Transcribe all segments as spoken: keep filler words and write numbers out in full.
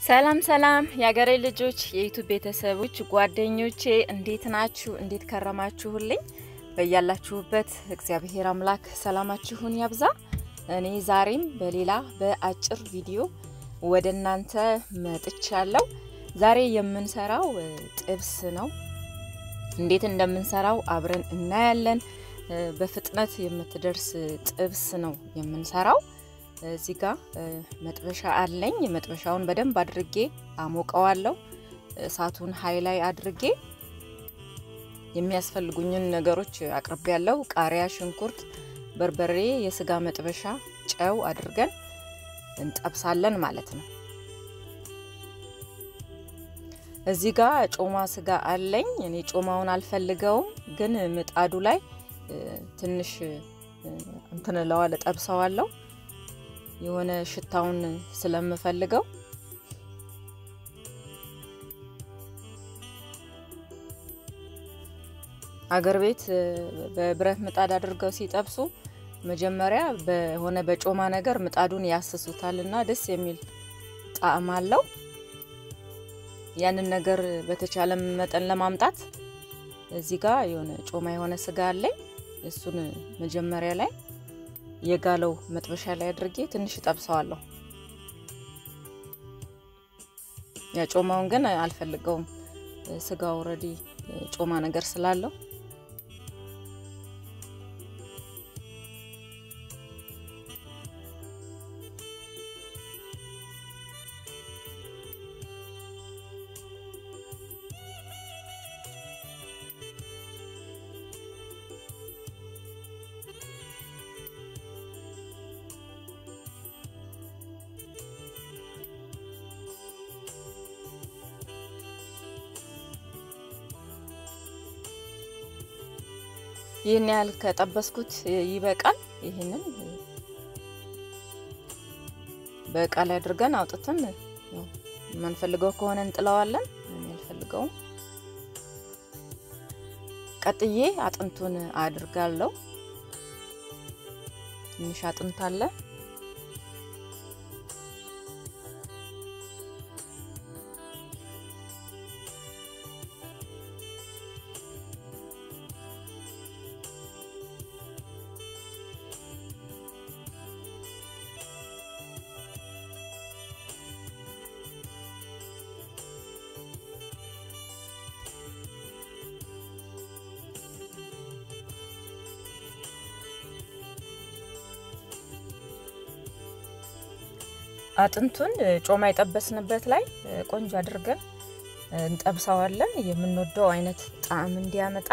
ሰላም ሰላም ያገሬ ልጆች የዩቲዩብ ቤተሰቦች ጓደኞቼ እንዴት ናችሁ እንዴት ከረማችሁልኝ በእያላችሁበት እግዚአብሔር አምላክ ሰላማችሁን ያብዛ እኔ ዛሬም በሌላ በአጭር ቪዲዮ ወደናንተ መጥቻለሁ ዛሬ የምንሰራው ጥብስ ነው እንዴት እንደምንሰራው አብረን እናያለን በፍጥነት የምትደርስ ጥብስ ነው የምንሰራው እዚህ ጋር መጥበሻ አለኝ መጥበሻውን በደንብ አድርጌ አሞቀዋለሁ እሳቱን ሃይ ላይ አድርጌ የሚያስፈልጉኝን ነገሮች አቅርቤያለሁ ቃሪያ ሽንኩርት በርበሬ የስጋ መጥበሻ ጨው አድርገን እንጠብሳለን ማለት ነው እዚህ ጋር ጮማ ስጋ አለኝ እኔ ጮማውን አልፈልገውም ግን ምጣዱ ላይ ትንሽ እንትን ለዋለ ጠብሰዋለሁ የሆነ ሽታውን ስለምፈልገው አገር ቤት በብረት ምጣድ አድርገው ሲጠብሱ መጀመሪያ በሆነ በጮማ ነገር ምጣዱን ያስሱታልና ደስ የሚል ጣዕም አለው ያንን ነገር በተቻለ መጠን ለማምጣት እዚህ ጋር የሆነ ጮማ የሆነ ስጋ አለኝ እሱን መጀመሪያ ላይ የጋለው መጥበሻ ላይ አድርጌ ትንሽ ጠብሰዋለሁ ያ ጮማውን ግን አልፈልገውም ስጋው ኦሬዲ ጮማ ነገር ስላለው ይሄን ያህል ከጠበስኩት ይበቃል ይሄንን በቃ ላይ አድርገን አውጥተን ማንፈልገው ከሆነ እንጥላዋለን ማንፈልገው ቀጥዬ አጥንቱን አድርጋለሁ ትንሽ አጥንት አለ አጥንቱን ጮማ ይጠበስንበት ላይ ቆንጆ አድርገን እንጠብሳዋለን የምንወደው አይነት ጣዕም እንዲያመጣ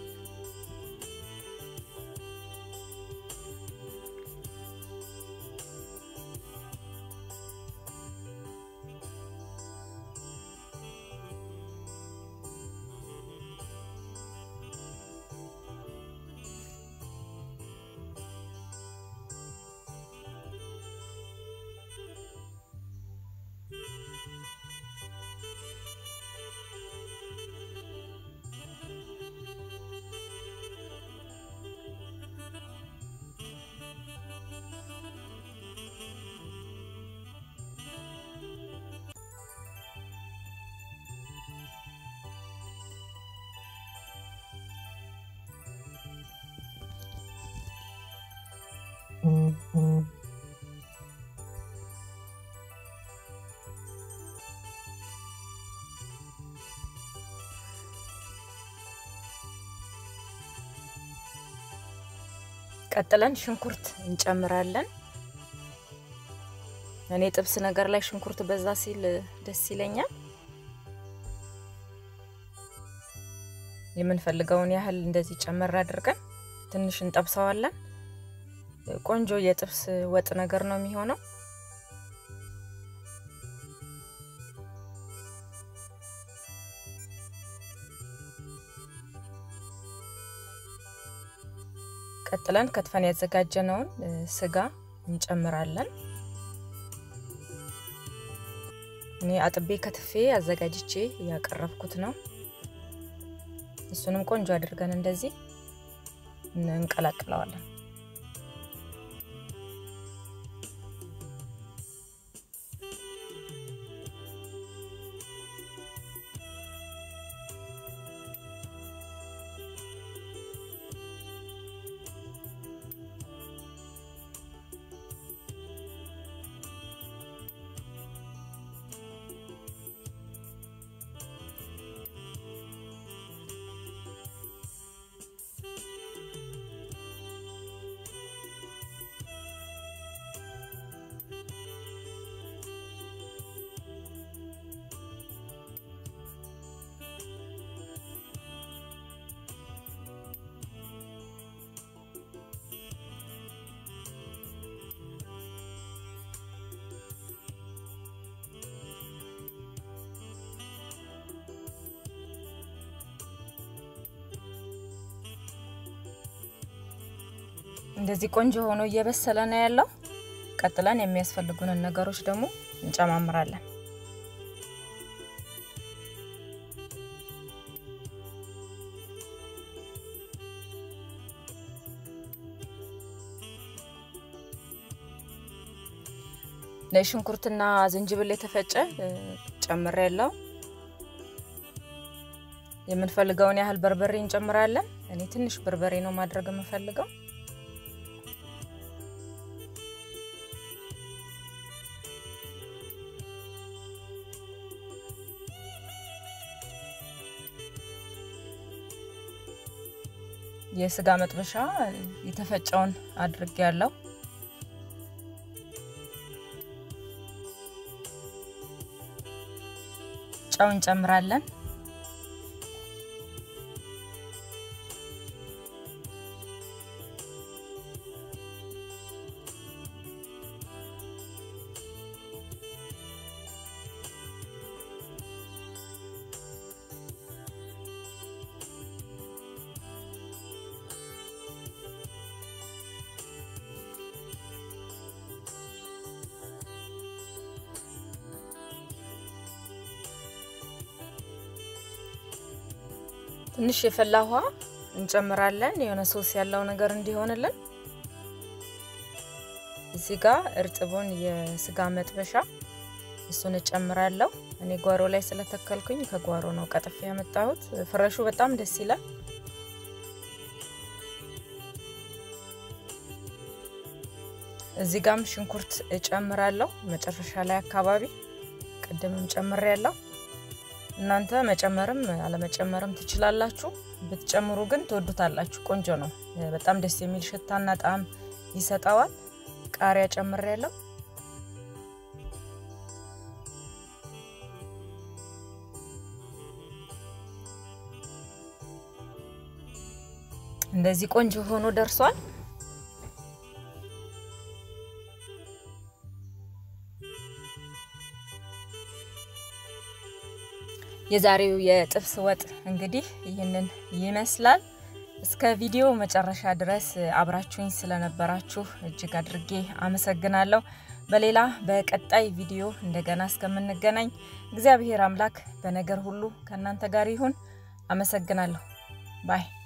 ቀጥለን ሽንኩርት እንጨምራለን እኔ ጥብስ ነገር ላይ ሽንኩርት በዛ ሲል ደስ ይለኛል የምንፈልገውን ያህል እንደዚህ ጨመር አድርገን ትንሽ እንጠብሰዋለን ቆንጆ የጥብስ ወጥ ነገር ነው የሚሆነው ቀጥለን ከትፈን ያዘጋጀነውን ስጋ እንጨምራለን እኔ አጥቤ ከትፌ አዘጋጅቼ ያቀረብኩት ነው እሱንም ቆንጆ አድርገን እንደዚህ እንቀላቅለዋለን እንደዚህ ቆንጆ ሆኖ እየበሰለ ነው ያለው ቀጥለን የሚያስፈልጉንን ነገሮች ደግሞ እንጨማምራለን ለሽንኩርትና ዝንጅብል የተፈጨ ጨምሬያለሁ የምንፈልገውን ያህል በርበሬ እንጨምራለን እኔ ትንሽ በርበሬ ነው ማድረግ የምፈልገው የስጋ መጥበሻ የተፈጨውን አድርጌያለሁ ጨው እንጨምራለን ትንሽ የፈላ ውሃ እንጨምራለን የሆነ ሶስ ያለው ነገር እንዲሆንልን እዚህ ጋር እርጥቡን የስጋ መጥበሻ እሱን እጨምራለሁ እኔ ጓሮ ላይ ስለተከልኩኝ ከጓሮ ነው ቀጥፍ ያመጣሁት ፍረሹ በጣም ደስ ይላል እዚህ ጋርም ሽንኩርት እጨምራለሁ መጨረሻ ላይ አካባቢ ቀደምም ጨምሬያለሁ እናንተ መጨመርም አለመጨመርም ትችላላችሁ ብትጨምሩ ግን ተወዱታላችሁ ቆንጆ ነው በጣም ደስ የሚል ሽታና ጣዕም ይሰጣዋል ቃሪያ ጨምሬያለሁ እንደዚህ ቆንጆ ሆኖ ደርሷል የዛሬው የጥብስ ወጥ እንግዲህ ይሄንን ይመስላል እስከ ቪዲዮ መጨረሻ ድረስ አብራችሁኝ ስለነበራችሁ እጅግ አድርጌ አመሰግናለሁ በሌላ በቀጣይ ቪዲዮ እንደገና እስከምንገናኝ እግዚአብሔር አምላክ በነገር ሁሉ ከናንተ ጋር ይሁን አመሰግናለሁ ባይ